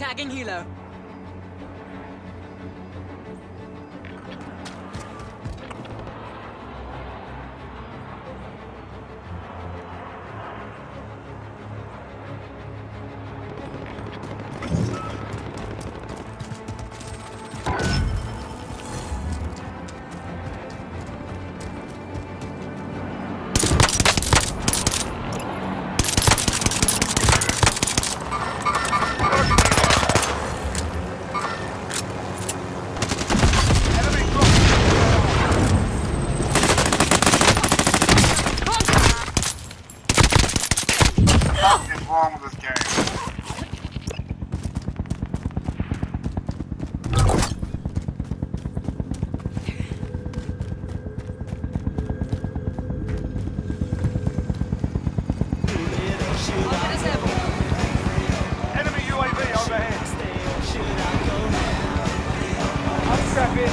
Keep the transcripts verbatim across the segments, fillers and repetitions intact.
Tagging helo. Wrong with this game? Enemy U A V overhead. I'm strapping.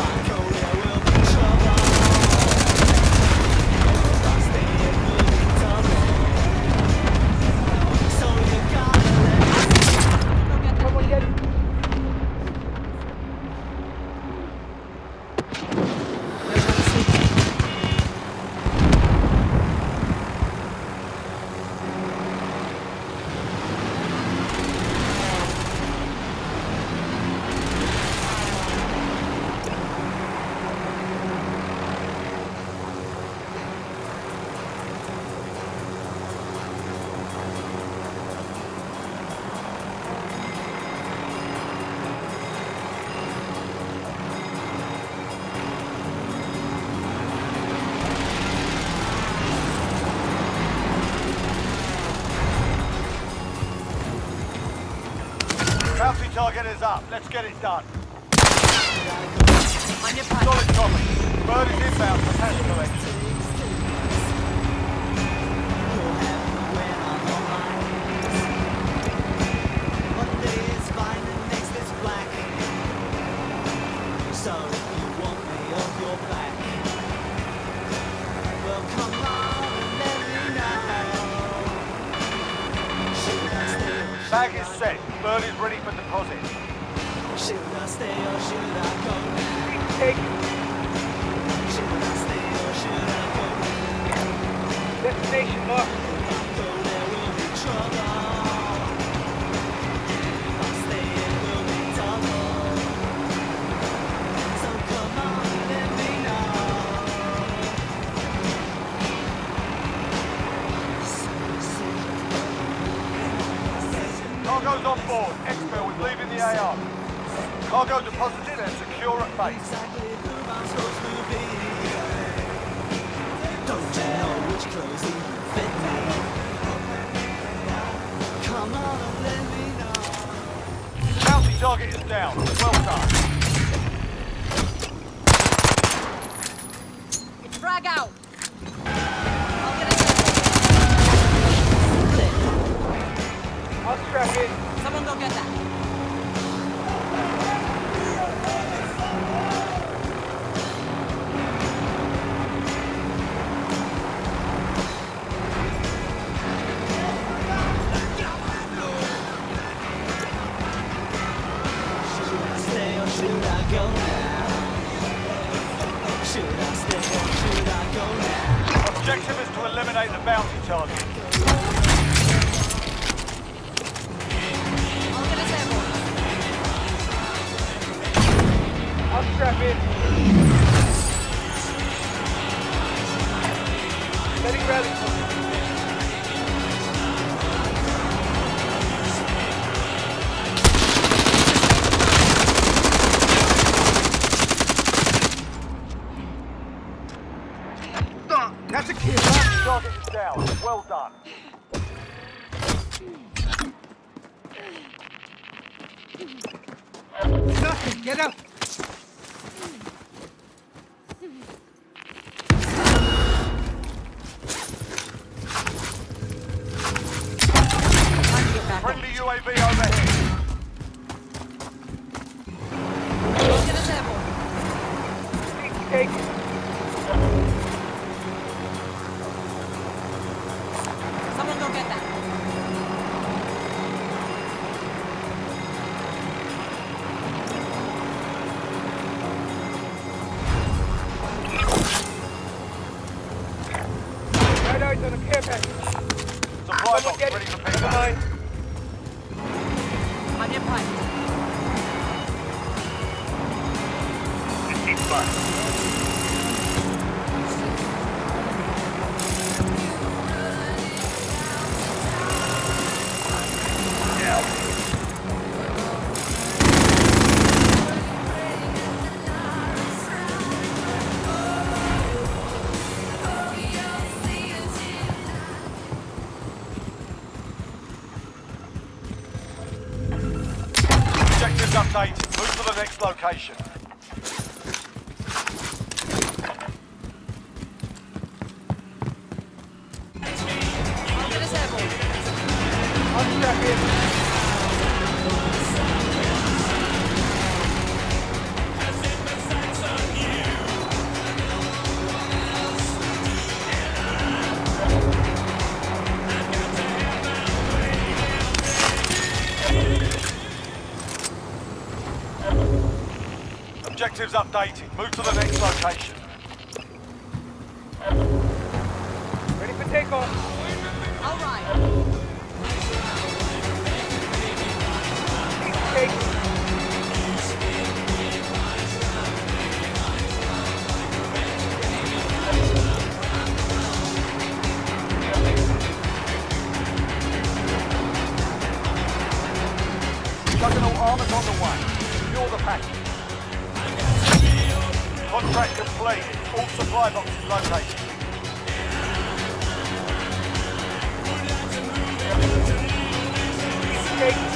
Bounty target is up. Let's get it done. Solid copy. Bird is inbound for pass collection. So you want me off your back? Well, come on and let me know. Should I stay or should Bag is I set. Bird is ready for deposit. Should I stay or should I go now? Take Should I stay or should I go now? destination mark. If I go, there will be trouble. If I stay, it will be double. So come on and let me know. Cargo's on board. Expel is leaving the A R. Cargo deposited and secure at base. Exactly who I'm supposed to be. Don't you know which clothes even fit me? Come on and let me know. Bounty target is down. Well done. It's frag out. I'll get it. I'll strap in. Someone go get that. Should I stay or should I go now? Should I stay or should I go now? Objective is to eliminate the bounty target. I'll get us airborne. I'll strap in. Setting rally point. That's a kill. Bounty target is down. Well done. Nothing. Get up. Time to get back up. Friendly U A V overhead. I'll get us airborne. Take it. Someone go get that. eyes on a care package. Supply box ready for Never pickup. mind. On your pipe. fifteen plus. Objectives updated. Move to the next location. Target is airborne. I'll strap in. Objectives updated. Move to the next location. Ready for takeoff. All right. Take. Juggernaut Armor's on the way. Secure the package. Contract complete. All supply boxes located. Take.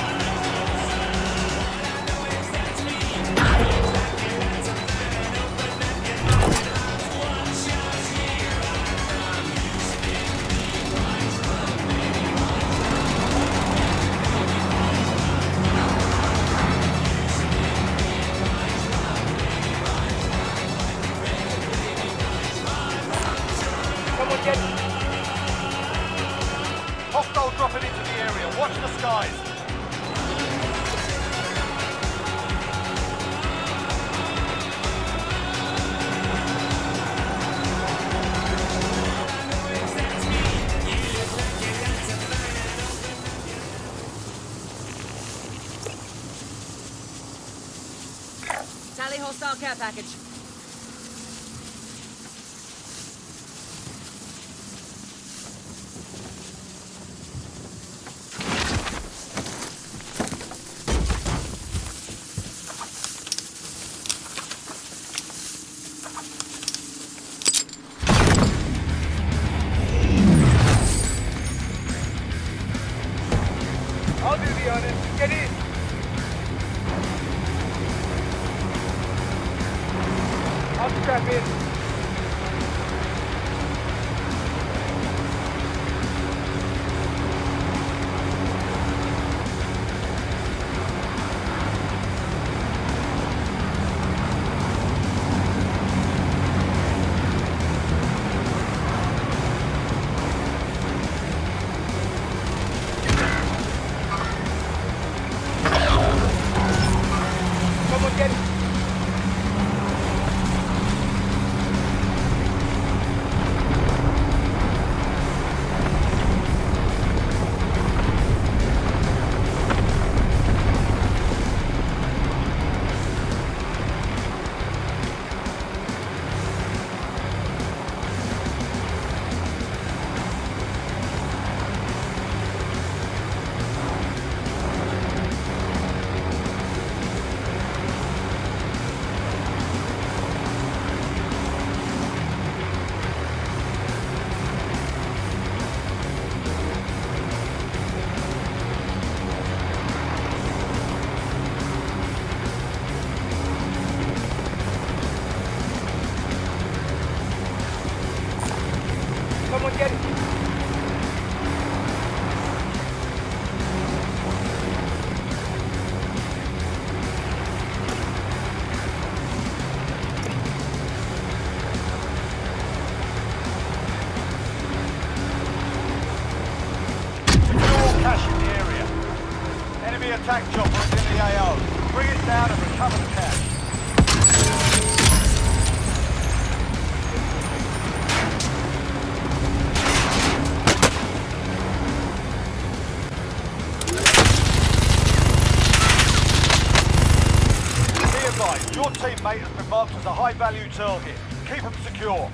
Someone get it. Hostile dropping into the area. Watch the skies. Tally hostile care package. I'll do the honors. Get in. I'll strap in. Someone get it. Someone get it. Cash in the area. Enemy attack chopper is in the A O. Bring it down and recover the cash. marked as a high-value target. Keep them secure.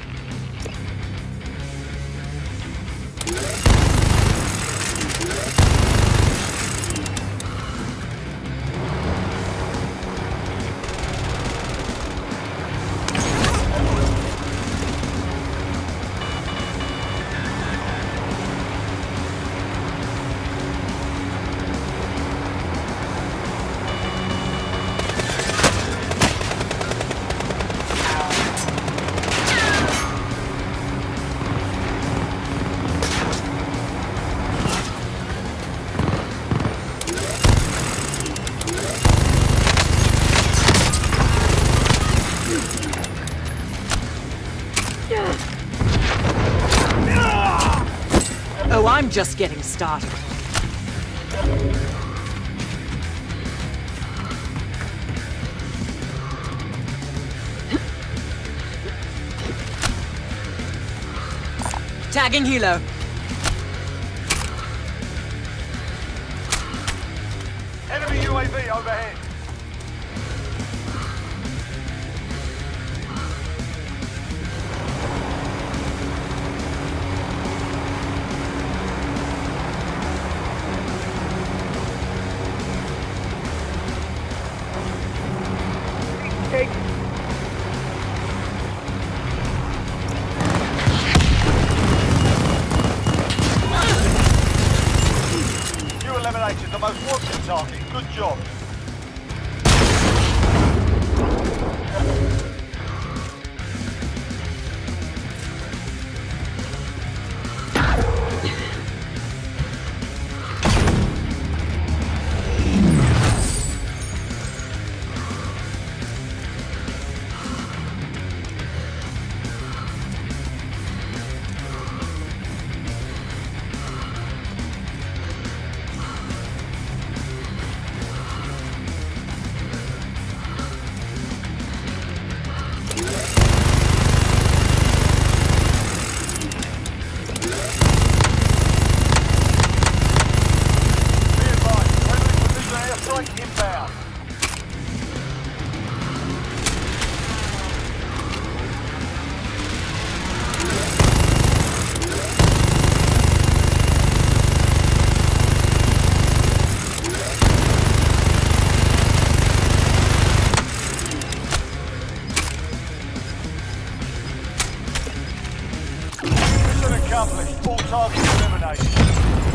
Oh, I'm just getting started. Tagging helo. Enemy U A V overhead. Take. You eliminated the most wanted target. Good job. Inbound. Mission accomplished. All targets eliminated.